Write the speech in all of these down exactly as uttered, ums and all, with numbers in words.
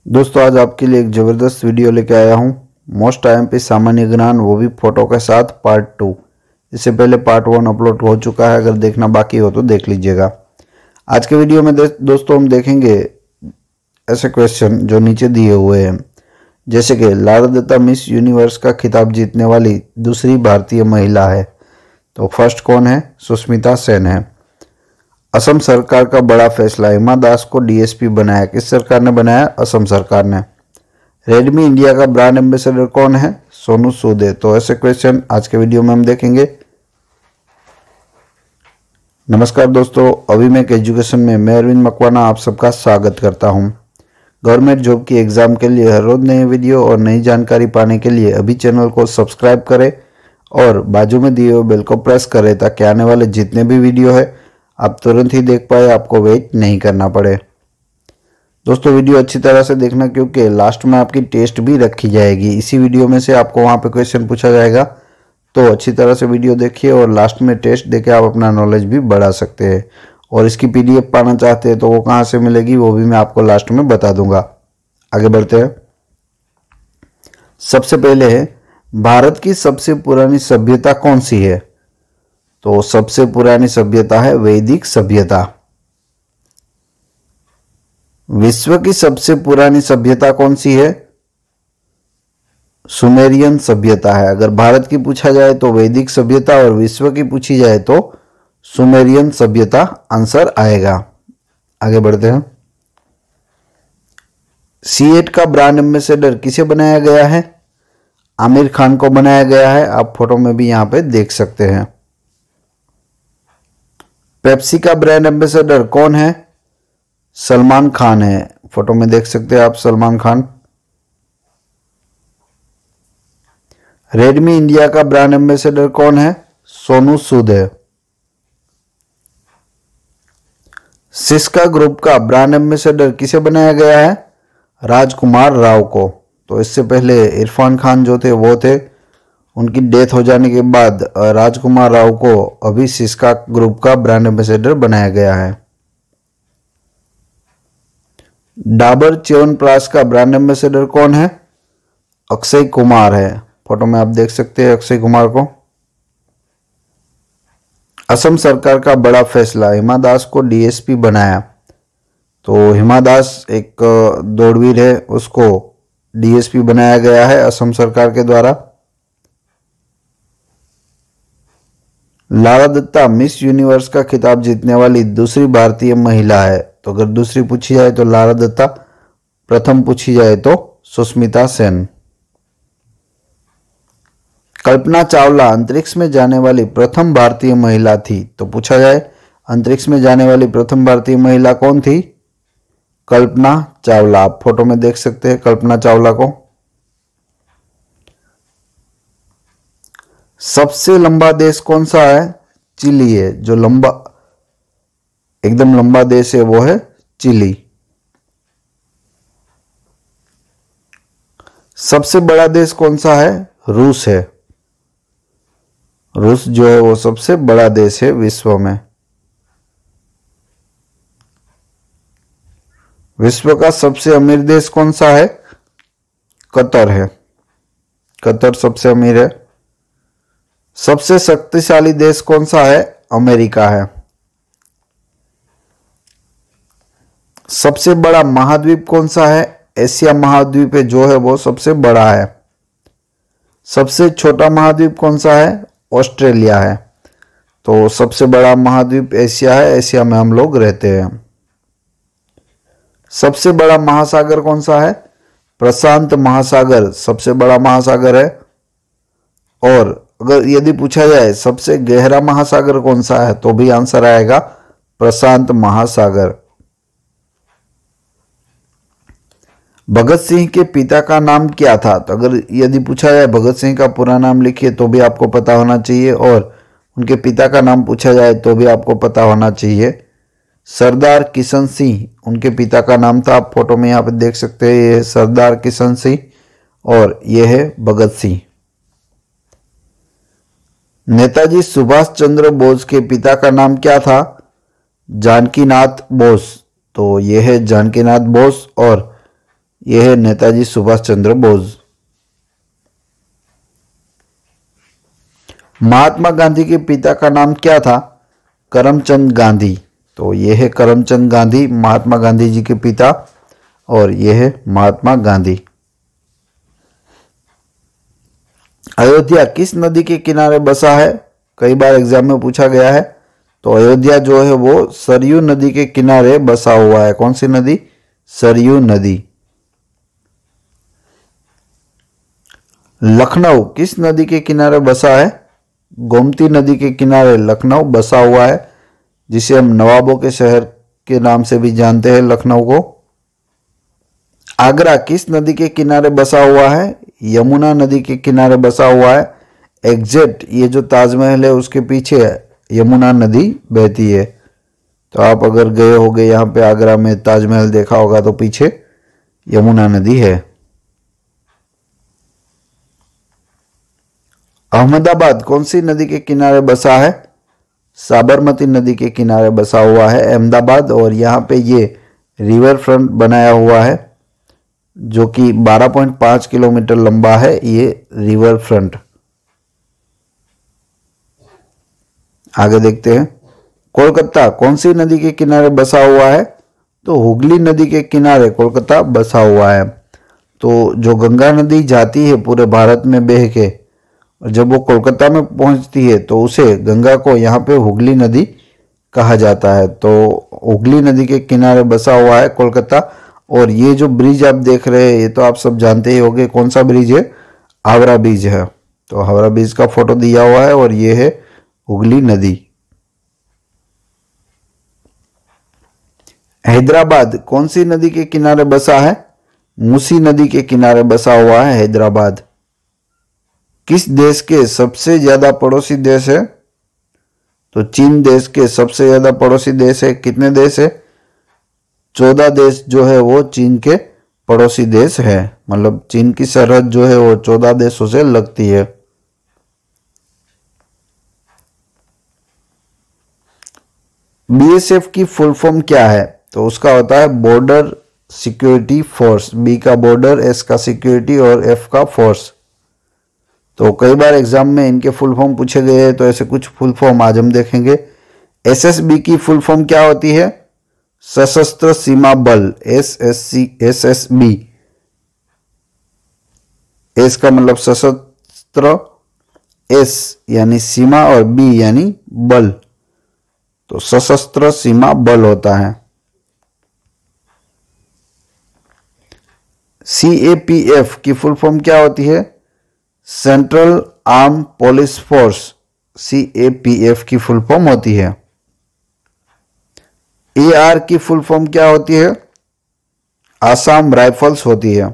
दोस्तों आज आपके लिए एक ज़बरदस्त वीडियो लेके आया हूँ। मोस्ट आईएमपी सामान्य ज्ञान, वो भी फोटो के साथ पार्ट टू। इससे पहले पार्ट वन अपलोड हो चुका है, अगर देखना बाकी हो तो देख लीजिएगा। आज के वीडियो में दोस्तों हम देखेंगे ऐसे क्वेश्चन जो नीचे दिए हुए हैं, जैसे कि लारा दत्ता मिस यूनिवर्स का खिताब जीतने वाली दूसरी भारतीय महिला है। तो फर्स्ट कौन है? सुष्मिता सेन है। असम सरकार का बड़ा फैसला, हिमा दास को डीएसपी बनाया। किस सरकार ने बनाया? असम सरकार ने। रेडमी इंडिया का ब्रांड एम्बेसडर कौन है? सोनू सूद है। तो ऐसे क्वेश्चन आज के वीडियो में हम देखेंगे। नमस्कार दोस्तों, अभी मैं एजुकेशन में मैं अरविंद मकवाना आप सबका स्वागत करता हूं। गवर्नमेंट जॉब की एग्जाम के लिए हर रोज नए वीडियो और नई जानकारी पाने के लिए अभी चैनल को सब्सक्राइब करें और बाजू में दिए हुए बेल को प्रेस करें, ताकि आने वाले जितने भी वीडियो है आप तुरंत ही देख पाए, आपको वेट नहीं करना पड़े। दोस्तों वीडियो अच्छी तरह से देखना, क्योंकि लास्ट में आपकी टेस्ट भी रखी जाएगी। इसी वीडियो में से आपको वहां पे क्वेश्चन पूछा जाएगा, तो अच्छी तरह से वीडियो देखिए और लास्ट में टेस्ट देके आप अपना नॉलेज भी बढ़ा सकते हैं। और इसकी पीडीएफ पाना चाहते हैं तो वो कहाँ से मिलेगी, वो भी मैं आपको लास्ट में बता दूंगा। आगे बढ़ते हैं। सबसे पहले है, भारत की सबसे पुरानी सभ्यता कौन सी है? तो सबसे पुरानी सभ्यता है वैदिक सभ्यता। विश्व की सबसे पुरानी सभ्यता कौन सी है? सुमेरियन सभ्यता है। अगर भारत की पूछा जाए तो वैदिक सभ्यता, और विश्व की पूछी जाए तो सुमेरियन सभ्यता आंसर आएगा। आगे बढ़ते हैं। सीएट का ब्रांड एम्बेसडर किसे बनाया गया है? आमिर खान को बनाया गया है। आप फोटो में भी यहां पे देख सकते हैं। पेप्सी का ब्रांड एम्बेसडर कौन है? सलमान खान है। फोटो में देख सकते हैं आप सलमान खान। रेडमी इंडिया का ब्रांड एम्बेसडर कौन है? सोनू सूद है। सिस्का ग्रुप का ब्रांड एम्बेसडर किसे बनाया गया है? राजकुमार राव को। तो इससे पहले इरफान खान जो थे वो थे, उनकी डेथ हो जाने के बाद राजकुमार राव को अभी सिस्का ग्रुप का ब्रांड एम्बेसडर बनाया गया है। डाबर च्यवनप्राश का ब्रांड एम्बेसडर कौन है? अक्षय कुमार है। फोटो में आप देख सकते हैं अक्षय कुमार को। असम सरकार का बड़ा फैसला, हिमा दास को डीएसपी बनाया। तो हिमा दास एक दौड़वीर है, उसको डीएसपी बनाया गया है असम सरकार के द्वारा। लारा दत्ता मिस यूनिवर्स का खिताब जीतने वाली दूसरी भारतीय महिला है। तो अगर दूसरी पूछी जाए तो लारा दत्ता, प्रथम पूछी जाए तो सुष्मिता सेन। कल्पना चावला अंतरिक्ष में जाने वाली प्रथम भारतीय महिला थी। तो पूछा जाए अंतरिक्ष में जाने वाली प्रथम भारतीय महिला कौन थी? कल्पना चावला। आप फोटो में देख सकते हैं कल्पना चावला को। सबसे लंबा देश कौन सा है? चिली है। जो लंबा एकदम लंबा देश है वो है चिली। सबसे बड़ा देश कौन सा है? रूस है। रूस जो है वो सबसे बड़ा देश है विश्व में। विश्व का सबसे अमीर देश कौन सा है? कतर है। कतर सबसे अमीर है। सबसे शक्तिशाली देश कौन सा है? अमेरिका है। सबसे बड़ा महाद्वीप कौन सा है? एशिया महाद्वीप है जो है वो सबसे बड़ा है। सबसे छोटा महाद्वीप कौन सा है? ऑस्ट्रेलिया है। तो सबसे बड़ा महाद्वीप एशिया है, एशिया में हम लोग रहते हैं। सबसे बड़ा महासागर कौन सा है? प्रशांत महासागर सबसे बड़ा महासागर है। और अगर यदि पूछा जाए सबसे गहरा महासागर कौन सा है, तो भी आंसर आएगा प्रशांत महासागर। भगत सिंह के पिता का नाम क्या था? तो अगर यदि पूछा जाए भगत सिंह का पूरा नाम लिखिए, तो भी आपको पता होना चाहिए। और उनके पिता का नाम पूछा जाए तो भी आपको पता होना चाहिए। सरदार किशन सिंह उनके पिता का नाम था। आप फोटो में यहाँ पे देख सकते हैं, ये सरदार किशन सिंह और ये है भगत सिंह। नेताजी सुभाष चंद्र बोस के पिता का नाम क्या था? जानकीनाथ बोस। तो यह है जानकीनाथ बोस। और यह है नेताजी सुभाष चंद्र बोस। महात्मा गांधी के पिता का नाम क्या था? करमचंद गांधी। तो यह है करमचंद गांधी, महात्मा गांधी जी के पिता, और यह है महात्मा गांधी। अयोध्या किस नदी के किनारे बसा है? कई बार एग्जाम में पूछा गया है। तो अयोध्या जो है वो सरयू नदी के किनारे बसा हुआ है। कौन सी नदी? सरयू नदी। लखनऊ किस नदी के किनारे बसा है? गोमती नदी के किनारे लखनऊ बसा हुआ है, जिसे हम नवाबों के शहर के नाम से भी जानते हैं लखनऊ को। आगरा किस नदी के किनारे बसा हुआ है? यमुना नदी के किनारे बसा हुआ है। एग्जैक्ट ये जो ताजमहल है उसके पीछे यमुना नदी बहती है। तो आप अगर गए होगे यहाँ पे आगरा में, ताजमहल देखा होगा, तो पीछे यमुना नदी है। अहमदाबाद कौन सी नदी के किनारे बसा है? साबरमती नदी के किनारे बसा हुआ है अहमदाबाद, और यहाँ पे ये रिवर फ्रंट बनाया हुआ है जो कि बारह पॉइंट पाँच किलोमीटर लंबा है ये रिवर फ्रंट। आगे देखते हैं। कोलकाता कौन सी नदी के किनारे बसा हुआ है? तो हुगली नदी के किनारे कोलकाता बसा हुआ है। तो जो गंगा नदी जाती है पूरे भारत में बह के, और जब वो कोलकाता में पहुंचती है तो उसे गंगा को यहाँ पे हुगली नदी कहा जाता है। तो हुगली नदी के किनारे बसा हुआ है कोलकाता। और ये जो ब्रिज आप देख रहे हैं ये तो आप सब जानते ही होंगे, कौन सा ब्रिज है? हावड़ा ब्रिज है। तो हावड़ा ब्रिज का फोटो दिया हुआ है, और ये है हुगली नदी। हैदराबाद कौन सी नदी के किनारे बसा है? मूसी नदी के किनारे बसा हुआ है हैदराबाद। किस देश के सबसे ज्यादा पड़ोसी देश है? तो चीन देश के सबसे ज्यादा पड़ोसी देश है। कितने देश है? चौदह देश जो है वो चीन के पड़ोसी देश है। मतलब चीन की सरहद जो है वो चौदह देशों से लगती है। बीएसएफ की फुल फॉर्म क्या है? तो उसका होता है बॉर्डर सिक्योरिटी फोर्स। बी का बॉर्डर, एस का सिक्योरिटी और एफ का फोर्स। तो कई बार एग्जाम में इनके फुल फॉर्म पूछे गए हैं, तो ऐसे कुछ फुल फॉर्म आज हम देखेंगे। एसएसबी की फुल फॉर्म क्या होती है? सशस्त्र सीमा बल। S S C S S B. S का मतलब सशस्त्र, एस यानी सीमा और बी यानी बल। तो सशस्त्र सीमा बल होता है। सीएपीएफ की फुल फॉर्म क्या होती है? Central arm police force. CAPF की फुल फॉर्म होती है। एआर की फुल फॉर्म क्या होती है? आसाम राइफल्स होती है।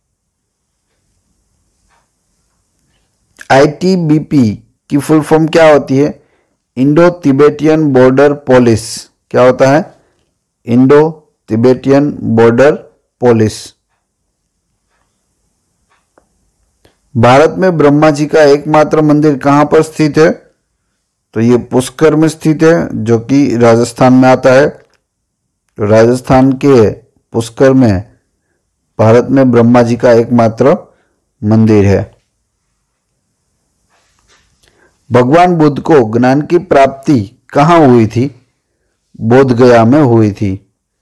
आईटीबीपी की फुल फॉर्म क्या होती है? Indo Tibetan border police. क्या होता है? Indo Tibetan border police. Bharat में ब्रह्मा जी का एकमात्र मंदिर कहां पर स्थित है? तो ये पुष्कर में स्थित है, जो कि राजस्थान में आता है। तो राजस्थान के पुष्कर में भारत में ब्रह्मा जी का एकमात्र मंदिर है। भगवान बुद्ध को ज्ञान की प्राप्ति कहां हुई थी? बोध गया में हुई थी।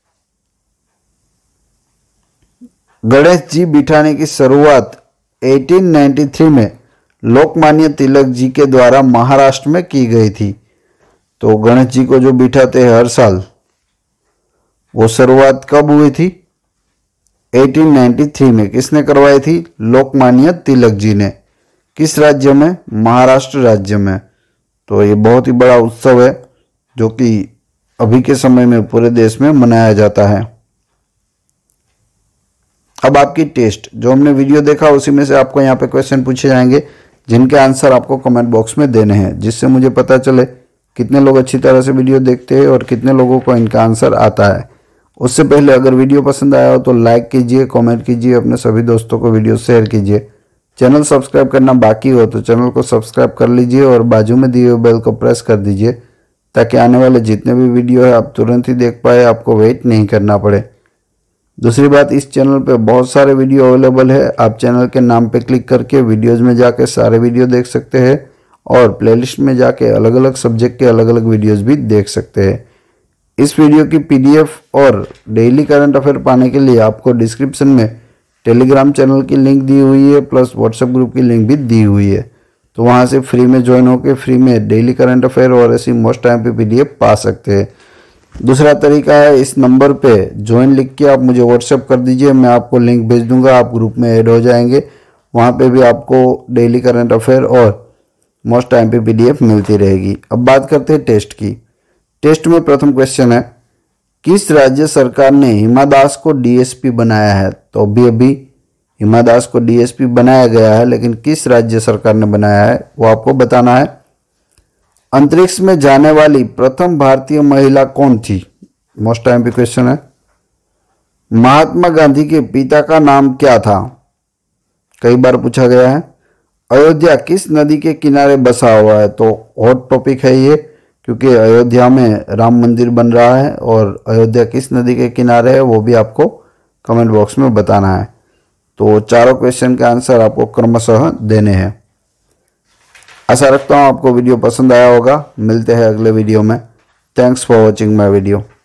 गणेश जी बिठाने की शुरुआत अठारह सौ तिरानवे में लोकमान्य तिलक जी के द्वारा महाराष्ट्र में की गई थी। तो गणेश जी को जो बिठाते हैं हर साल, वो शुरुआत कब हुई थी? अठारह सौ तिरानवे में। किसने करवाई थी? लोकमान्य तिलक जी ने। किस राज्य में? महाराष्ट्र राज्य में। तो ये बहुत ही बड़ा उत्सव है जो कि अभी के समय में पूरे देश में मनाया जाता है। अब आपकी टेस्ट, जो हमने वीडियो देखा उसी में से आपको यहाँ पे क्वेश्चन पूछे जाएंगे, जिनके आंसर आपको कमेंट बॉक्स में देने हैं, जिससे मुझे पता चले कितने लोग अच्छी तरह से वीडियो देखते हैं और कितने लोगों को इनका आंसर आता है। उससे पहले अगर वीडियो पसंद आया हो तो लाइक कीजिए, कमेंट कीजिए, अपने सभी दोस्तों को वीडियो शेयर कीजिए। चैनल सब्सक्राइब करना बाकी हो तो चैनल को सब्सक्राइब कर लीजिए और बाजू में दिए हुए बेल को प्रेस कर दीजिए, ताकि आने वाले जितने भी वीडियो है आप तुरंत ही देख पाए, आपको वेट नहीं करना पड़े। दूसरी बात, इस चैनल पे बहुत सारे वीडियो अवेलेबल है। आप चैनल के नाम पे क्लिक करके वीडियोज़ में जाके सारे वीडियो देख सकते हैं और प्लेलिस्ट में जाके अलग अलग सब्जेक्ट के अलग अलग वीडियोज़ भी देख सकते हैं। इस वीडियो की पीडीएफ और डेली करंट अफेयर पाने के लिए आपको डिस्क्रिप्शन में टेलीग्राम चैनल की लिंक दी हुई है, प्लस व्हाट्सएप ग्रुप की लिंक भी दी हुई है। तो वहाँ से फ्री में ज्वाइन होकर फ्री में डेली करंट अफेयर और ऐसी मोस्ट टाइम पे पीडीएफ पा सकते हैं। दूसरा तरीका है, इस नंबर पे ज्वाइन लिख के आप मुझे व्हाट्सएप कर दीजिए, मैं आपको लिंक भेज दूंगा, आप ग्रुप में ऐड हो जाएंगे। वहाँ पे भी आपको डेली करंट अफेयर और मोस्ट टाइम पे पीडीएफ मिलती रहेगी। अब बात करते हैं टेस्ट की। टेस्ट में प्रथम क्वेश्चन है, किस राज्य सरकार ने हिमा दास को डीएसपी बनाया है? तो अभी अभी हिमा दास को डीएसपी बनाया गया है, लेकिन किस राज्य सरकार ने बनाया है वो आपको बताना है। अंतरिक्ष में जाने वाली प्रथम भारतीय महिला कौन थी? मोस्ट टाइम पे क्वेश्चन है। महात्मा गांधी के पिता का नाम क्या था? कई बार पूछा गया है। अयोध्या किस नदी के किनारे बसा हुआ है? तो हॉट टॉपिक है ये, क्योंकि अयोध्या में राम मंदिर बन रहा है और अयोध्या किस नदी के किनारे है वो भी आपको कमेंट बॉक्स में बताना है। तो चारों क्वेश्चन के आंसर आपको क्रमशः देने हैं। आशा रखता हूँ आपको वीडियो पसंद आया होगा। मिलते हैं अगले वीडियो में। Thanks for watching my video.